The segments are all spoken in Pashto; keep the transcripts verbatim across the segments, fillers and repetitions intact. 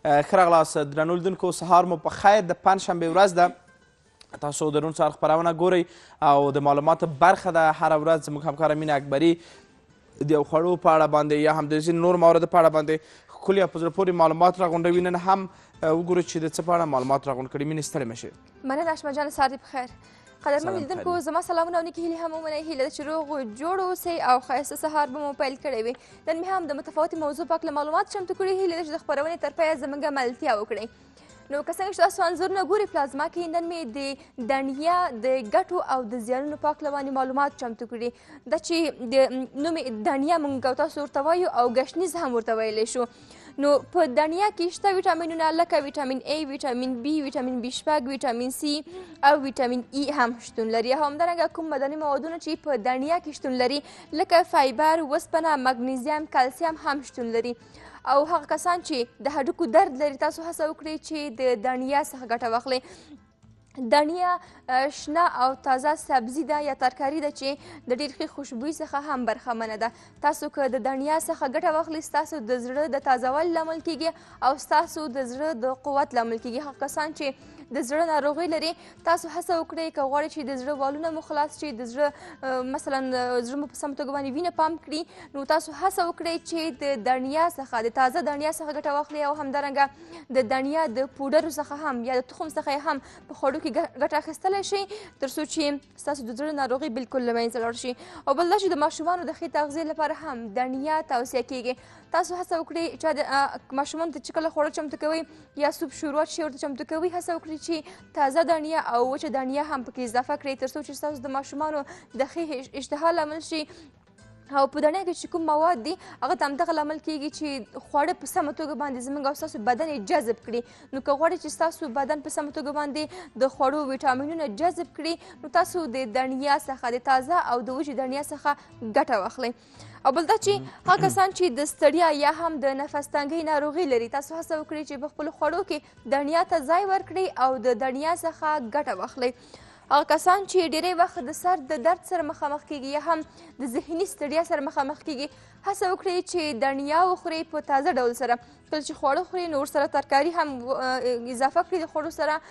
ښه راغلاست درنو لیدونکو سهار مو په خیر د پنجشنبې ورځ ده تاسو د رون سهار خپرونه ګورئ او د معلوماتو برخه ده هره ورځ زموږ همکاره مینه اکبري د یو خوړو په اړه باندې یا هم د ځینو نور موردو په اړه باندې ښکلي او په زړه پورې معلومات راغونډوي نن هم وګورو چې د څه په اړه معلومات راغونډ کړي مینې ستړې مه شئ مننه اشمه جان سهار دې په خیر قدرمن لیدونکو زما سلامونه او نیکې هیلې هم ومنئ هیله ده چې روغ جوړ اوسئ او ښایسته سهار به مو پیل کړی وي نن مې هم د متفاوتې موضوع په هکله معلومات چمتو کړي هیله ده چې د خپرونې تر پایه زموږ ملتیا وکړئ نو که څنګه چې تاسو انځورونه ګورئ پلازما کې نن مې د دڼیا د ګټو او د زیانونو په هکله باندې معلومات چمتو کړي دا چې د نوم یې دڼیا موږ او تاسو ورته وایو او گشنیز هم ورته ویلی شو نو په دڼیا کې شته ویټامینونه لکه ویټامین ای ویټامین بی ویټامین بي شپږ ویټامین سی او ویټامین ای هم شتون لري او همدارنګه کوم معدني موادونه چې په دڼیا کې شتون لري لکه فایبر وسپنه مګنیزیم کلسیم هم شتون لري او هغه کسان چې د هډوکو درد لري تاسو هڅه وکړئ چې د دڼیا څخه ګټه واخلئ دڼیا شنه او تازه سبزي ده یا ترکاري ده چې د ډېر ښې خوشبویي څخه هم برخمنه ده تاسو که د دڼیا څخه ګټه واخلئ ستاسو د زړه د تازهوالي لامل کیږي او ستاسو د زړه د قوت لامل کیږي هغه کسان چې د زړه ناروغي لري تاسو هڅه وکړئ که غواړئ چې د زړه والونه مو خلاص شي د زړه مثلا زړه مو په سمه توګه باندې وینه پمپ کړي نو تاسو هڅه وکړئ چې د دڼیا څخه د تازه دڼیا څخه ګټه واخلئ او همدارنګه د دڼیا د پوډرو څخه هم یا د تخم څخه یې هم په خوړو کې ګټه اخیستلی شئ تر څو چې ستاسو د زړه ناروغي بالکل له منځه لاړ شي او بل دا چې د ماشومانو د ښې تغذیې لپاره هم دڼیا توصیه کیږي تاسو هڅه وکړئ چې د ماشومانو ته چې کله خواړه چمتو کوئ یا سوپ شوروا چې ورته چمتو کوئ هڅه وکړئ چې تازه دڼیا او وچه دڼیا هم پکې اضافه کړئ تر څو چې ستاسو د ماشومانو د ښې اشتها لامل شي او په دڼیا کې چې کوم مواد دي هغه ته همدغه لامل کیږي چې خواړه په سمه توګه باندې زموږ او ستاسو بدن یې جذب کړي نو که غواړئ چې ستاسو بدن په سمه توګه باندې د خوړو ویټامینونه جذب کړي نو تاسو د دڼیا څخه د تازه او د وچې دڼیا څخه ګټه واخلئ او بل دا چې هغه کسان چې د ستړیا یا هم د نفس تنګۍ ناروغي لري تاسو هڅه وکړئ چې په خپلو خوړو کې دڼیا ته ځای ورکړئ او د دڼیا څخه ګټه واخلئ هغه کسان چې ډېری وخت د سر د درد سره مخامخ کیږي یا هم د ذهني ستړیا سره مخامخ کیږي هڅه وکړئ چې دڼیا وخورئ په تازه ډول سره کله چې خواړه خورئ نو ورسره ترکاري هم اضافه کړئ د خوړو سره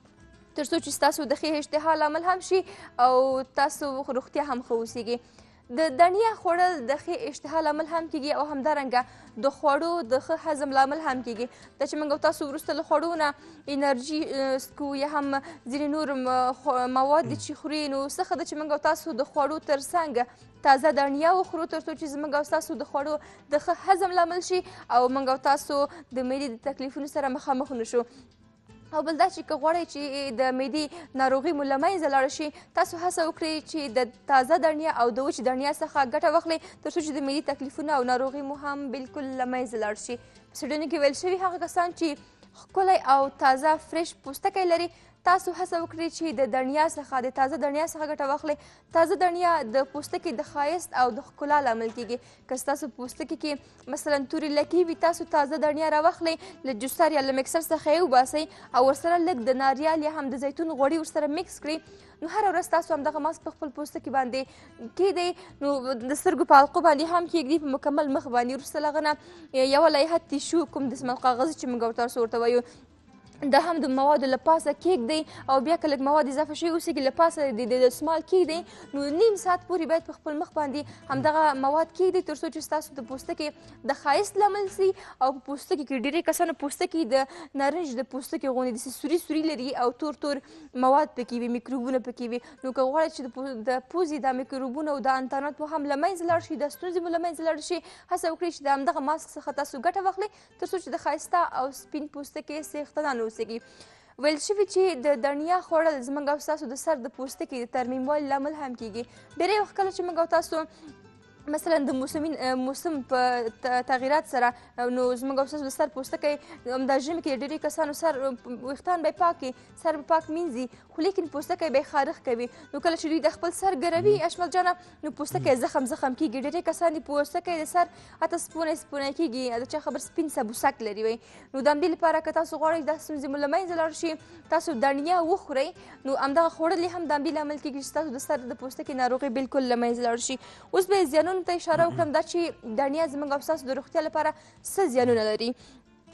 تر څو چې ستاسو د ښې اشتها لامل هم شي او تاسو روغتیا هم ښه اوسیږي د دڼیا خوړل د ښې اشتها لامل هم کیږي او همدارنګه د خوړو د ښه هضم لامل هم کیږي دا چې موږ تاسو وروسته له خوړو نه انرژي سکو یا هم ځینې نور مواد دي چې خوري نو څه ښه ده چې موږ تاسو د خوړو تر څنګ تازه دڼیا وخورو تر څو چې زموږ او ستاسو د خوړو د ښه هضم لامل شي او موږ او تاسو د معدې د تکلیفونو سره مخامخ نه شو او بل دا چې که غواړئ چې د معدې ناروغي مو له منځه لاړه شي تاسو هڅه وکړئ چې د تازه دڼیا او د وچې دڼیا څخه ګټه واخلئ تر څو چې د معدې تکلیفونه او ناروغي مو هم بالکل له منځه لاړ شي په څېړنو کې ویل شوي هغه کسان چې ښکلی او تازه فرش پوستکی لري تاسو هڅه وکړئ چې د دڼیا څخه د تازه دڼیا څخه ګټه واخلئ تازه دڼیا د پوستکي د ښایست او د ښکلا لامل کیږي که ستاسو پوستکي کې مثلا تورې لکې وي تاسو تازه دڼیا راواخلئ له جوسر یا له مکسر څخه یې وباسئ او ورسره لږ د ناریال یا هم د زیتون غوړي ورسره مکس کړئ نو هره ورځ تاسو همدغه ماسک په خپل پوستکي باندې کیږدئ نو د سترګو په حلقو باندې هم کیږدئ په مکمل مخ باندې وروسته له هغه نه یوه لایحه تیشو کوم دسمال کاغذ چې موږ تاسو ورته وایو دا هم د موادو له پاسه کیږدئ او بیا که لږ مواد اضافه شوي اوسېږي له پاسه د دستمال کیږدئ نو نیم ساعت پورې باید په خپل مخ باندې همدغه مواد کیږدئ تر څو چې ستاسو د پوستکي د ښایست لامل سي او په پوستکي کې ډېری کسانو پوستکي د نارنج د پوستکي غوندې داسې سوري سوري لري او تور تور مواد پکې وي میکروبونه پکې وي نو که غواړئ چې د پوزې دا میکروبونه او دا انتانات مو هم له منځه لاړ شي دا ستونزې مو له منځه لاړ شي هڅه وکړئ چې د همدغه ماسک څخه تاسو ګټه واخلئ تر څو چې د ښایسته او سپین پوستکي څښتنان اوسیږي ویل شوي چې د دڼیا خوړل زموږ او ستاسو د سر د پوستکي د ترمیموالي لامل هم کیږي ډېری وخت کله چې موږ او تاسو مثلا د موسمي موسم په تغیرات سره نو زموږ او ستاسو د سر پوستکی همدا ژمي کې ډېری کسانو سر ویښتان به یې پاک وي سر به پاک مینځي خو لیکن پوستکی به یې خارښ کوي نو کله چې دوی د خپل سر ګروي اشمل جانه نو پوستکی زخم زخم کیږي ډېری کسان دي پوستکی د سر حتی سپونی سپونی کیږي د چا خبر سپین سبوسک لري وی نو د همدې لپاره که تاسو غواړئ دا ستونزې مو له منځه لاړ شي تاسو دڼیا وخورئ نو همدغه خوړل یې هم د همدې لامل کیږي چې ستاسو د سر د پوستکي ناروغي بالکل له منځه لاړ شي اوس به یې زیانونو ته اشاره وکړم دا چې دڼیا زموږ او ستاسو د روغتیا لپاره څه زیانونه لري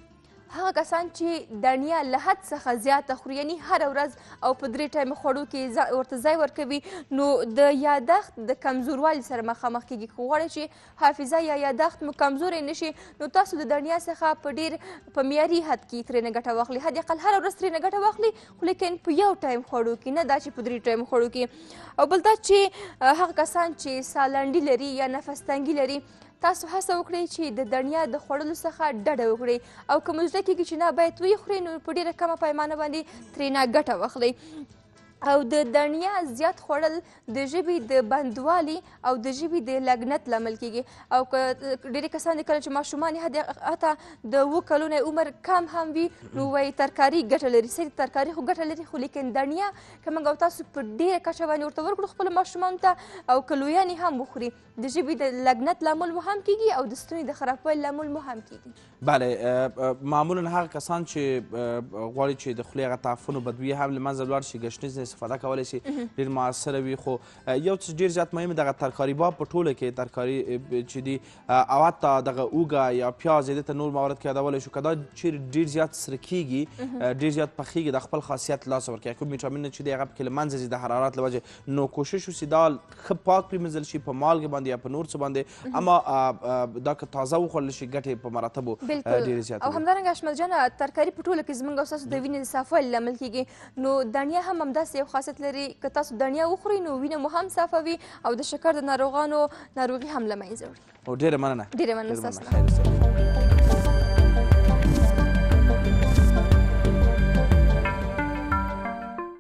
هغه کسان چې دڼیا له حد څخه زیاته خوري یعنی هره ورځ او په درې ټایمه خوړو کې ورته ځای ورکوي نو د یادښت د کمزوروالي سره مخامخ کیږي که غواړئ چې حافظه یا یادښت مو کمزوری نه شي نو تاسو د دڼیا څخه په ډېر په معیاري حد کې ترېنه ګټه واخلئ حد اقل هره ورځ ترېنه ګټه واخلئ خو لیکن په یو ټایم خوړو کې نه دا چې په درې ټایم خوړو کې او بل دا چې هغه کسان چې سالنډي لري یا نفس تنګي لري تاسو هڅه وکړئ چې د دڼیا د خوړلو څخه ډډه وکړئ او که مو زده کېږي چې نه باید ویې خورئ نو په ډېره کمه پیمانه باندې ترېنه ګټه واخلئ او د دڼیا زیات خوړل د ژبې د بندوالي او د ژبې د لګنت لامل کیږي او که ډېرې کسان دي کله چې ماشومان یې حتی د اووه کلونو عمر کم هم وي نو وایي ترکاري ګټه لري صحیح ترکاري خو ګټه لري خو لیکن دڼیا که موږ او تاسو په ډېره کچه باندې ورته ورکړو خپلو ماشومانو ته او که لویان یې هم وخوري د ژبې د لګنت لامل مو هم کیږي او د ستوني د خرابوالي لامل مو هم کیږي بله معمولا هغه کسان چې غواړي چې د خولې هغه تعفن و بدبویي هم له منځه لاړ شي ګشنیز استفاده کولی شي ډېر مؤثره وي خو یو څه ډېر زیات مهم دغه ترکاري باب په ټوله کې ترکاري چې دي او حتی دغه اوږه یا پیاز یې دې ته نور موارد کې یادولی شو که دا چیرې ډېر زیات سره کېږي ډېر زیات پخېږي د خپل خاصیت لاسه ورکوي کوم ویټامینونه چې دی هغه پکې له منځه ځي د حرارت له وجې نو کوشش وسي دا ښه پاک پرېمنځل شي په مالګې باندې یا په نور څه باندې اما دا که تازه وخوړل شي ګټې په مراتبو ډېرې زیاتې او همدارنګه حشمت جانه ترکاري په ټوله کې زموږ او ستاسو د وینې د صافوالي لامل کېږي نو دڼیا هم همداسې یو خاصیت لري که تاسو دڼیا وخورئ نو وینه مو هم صافه وي او د شکر د ناروغانو ناروغي هم له منځه وړي او ډېره مننه ډېره مننه ستاسو